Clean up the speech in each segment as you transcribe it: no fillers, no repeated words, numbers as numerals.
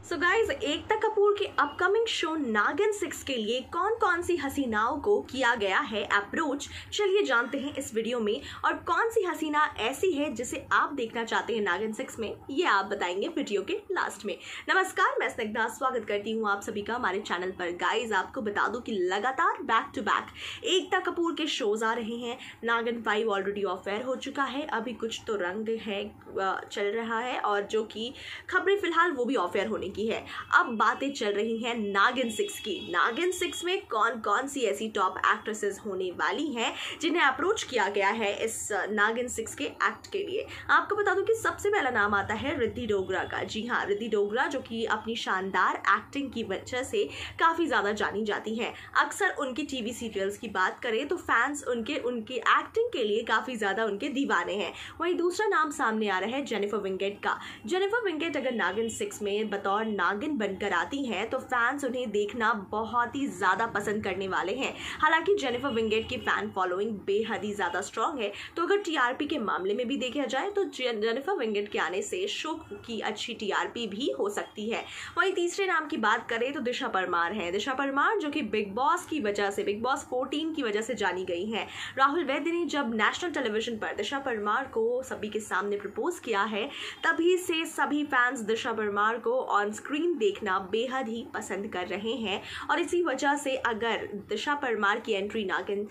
So guys, एकता कपूर के upcoming show नागिन 6 के लिए कौन कौन सी हसीनाओं को किया गया है अप्रोच, चलिए जानते हैं इस वीडियो में। और कौन सी हसीना ऐसी है जिसे आप देखना चाहते हैं नागिन 6 में, ये आप बताएंगे वीडियो के लास्ट में। नमस्कार, मैं स्निग्धा स्वागत करती हूँ आप सभी का हमारे चैनल पर। गाइज, आपको बता दूं कि लगातार back to back Ekta Kapoor के शोज आ रहे हैं। नागिन 5 ऑलरेडी ऑफ एयर हो चुका है, अभी कुछ तो रंग है चल रहा है, और जो कि खबरें फिलहाल वो भी ऑफ एयर होने की है। अब बातें चल रही हैं नागिन 6 की। नागिन 6 में कौन कौन सी ऐसी टॉप एक्ट्रेसेस होने वाली हैं जिन्हें अप्रोच किया गया है इस नागिन 6 के एक्ट के लिए। आपको बता दूं कि सबसे पहला नाम आता है रिद्धि डोगरा का। जी हाँ, रिद्धि डोगरा जो कि अपनी शानदार एक्टिंग की वजह से काफी ज्यादा जानी जाती हैं। अक्सर उनकी टीवी सीरियल्स की बात करें तो फैंस उनकी एक्टिंग के लिए काफी ज्यादा उनके दीवाने हैं। वहीं दूसरा नाम सामने आ रहा है जेनिफर विंगेट का। जेनिफर विंगेट अगर नागिन 6 में बतौर नागिन बनकर आती हैं तो फैंस उन्हें देखना बहुत ही ज्यादा पसंद करने वाले हैं। हालांकि जेनिफर विंगेट की फैन फॉलोइंग बेहद ही ज्यादा स्ट्रांग है, तो अगर टीआरपी के मामले में भी देखा जाए तो जेनिफर विंगेट के आने से शो की अच्छी टीआरपी भी हो सकती है। वहीं तीसरे नाम की बात करें तो दिशा परमार है। दिशा परमार जो कि बिग बॉस की वजह से, बिग बॉस 14 की वजह से जानी गई हैं। राहुल वैद्य ने जब नेशनल टेलीविजन पर दिशा परमार को सभी के सामने प्रपोज किया है, तभी से सभी फैंस दिशा परमार को ऑन स्क्रीन देखना बेहद ही पसंद कर रहे हैं। और इसी वजह से अगर दिशा परमार की एंट्री नागिन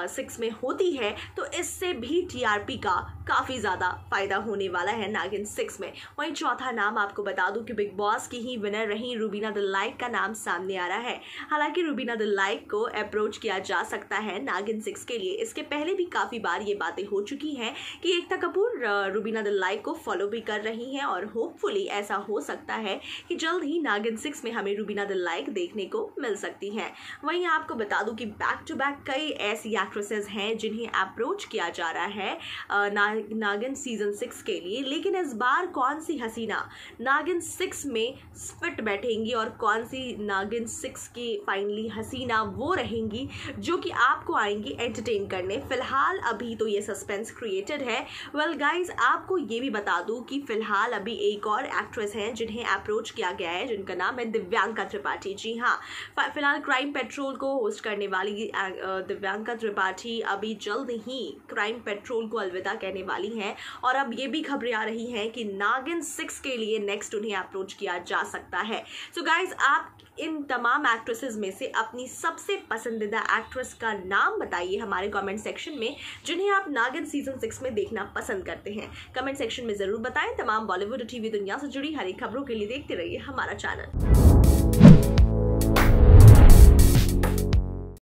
6 में होती है तो इससे भी टीआरपी का काफी ज्यादा फायदा होने वाला है नागिन 6 में। वहीं चौथा नाम आपको बता दूं कि बिग बॉस की ही विनर रही रूबीना दिलनाइक का नाम सामने आ रहा है। हालांकि रूबीना दिलनाइक को अप्रोच किया जा सकता है नागिन 6 के लिए। इसके पहले भी काफी बार ये बातें हो चुकी हैं कि एकता कपूर रूबीना दिलनाइक को फॉलो भी कर रही हैं, और होपफुली ऐसा हो सकता है कि जल्द ही नागिन 6 में हमें रूबीना दिलनाइक देखने को मिल सकती हैं। वहीं आपको बता दूं कि बैक टू बैक कई ऐसी एक्ट्रेसेस हैं जिन्हें अप्रोच किया जा रहा है नागिन सीजन 6 के लिए। लेकिन इस बार कौन सी हसीना नागिन 6 में फिट बैठेंगी और कौन सी नागिन 6 की फाइनली हसीना वो रहेंगी जो कि आपको आएंगी एंटरटेन करने। फिलहाल अभी तो ये सस्पेंस क्रिएटेड है। वेल गाइज, आपको ये भी बता दूं कि फिलहाल अभी एक और एक्ट्रेस हैं जिन्हें अप्रोच किया गया है, जिनका नाम है दिव्यांका त्रिपाठी। जी हाँ, फिलहाल क्राइम पेट्रोल को होस्ट करने वाली दिव्यांका त्रिपाठी अभी जल्द ही क्राइम पेट्रोल को अलविदा कहने वाली हैं। और अब ये भी खबरें आ रही हैं कि नागिन 6 के लिए नेक्स्ट उन्हें अप्रोच किया जा सकता है। सो गाइज, आप इन तमाम एक्ट्रेसेस में से अपनी सबसे पसंदीदा एक्ट्रेस का नाम बताइए हमारे कमेंट सेक्शन में, जिन्हें आप नागिन सीजन 6 में देखना पसंद करते हैं। कमेंट सेक्शन में जरूर बताएं। तमाम बॉलीवुड और टीवी दुनिया से जुड़ी हर एक खबरों के लिए देखते रहिए हमारा चैनल।